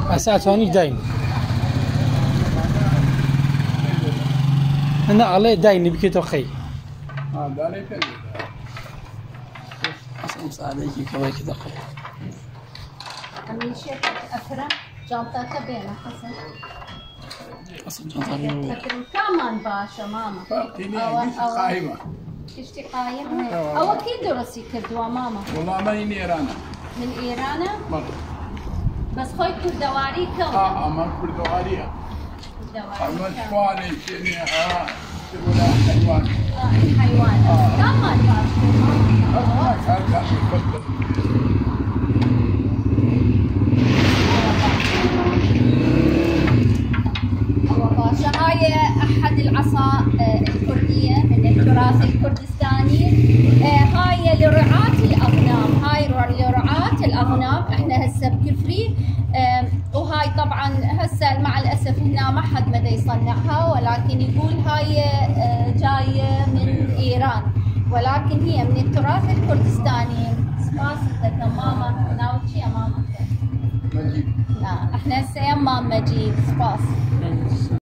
اساس هوني داين انا عليه داين بكيتو خي داري كذا اصلا عليك كمان كذا خي هميشه أكرم جانتك بينه حسن اصلا جانتك أكرم كمان باشا ماما فرقيني قائمة اشتي قايمة أو أكيد درسي كردوا ماما والله ماني إيرانا من إيران مرة بس خوي كردواري كم ما كردوارية كردواري مشواني شنو شنو حيوان الحيوان كمان باشا هذا يفضل باشا هاي أحد العصا الكردية من التراث الكردستاني. هاي لرعاة الأغنام، هاي لرعاة الأغنام، احنا هسه بكفري. وهاي طبعا هسه مع الأسف هنا ما حد مدى يصنعها، ولكن يقول هاي جاية من إيران، ولكن هي من التراث الكردستاني. سباس ماما ناوتشي يا ماما مجيب لا احنا هسه يا ماما مجيب سباس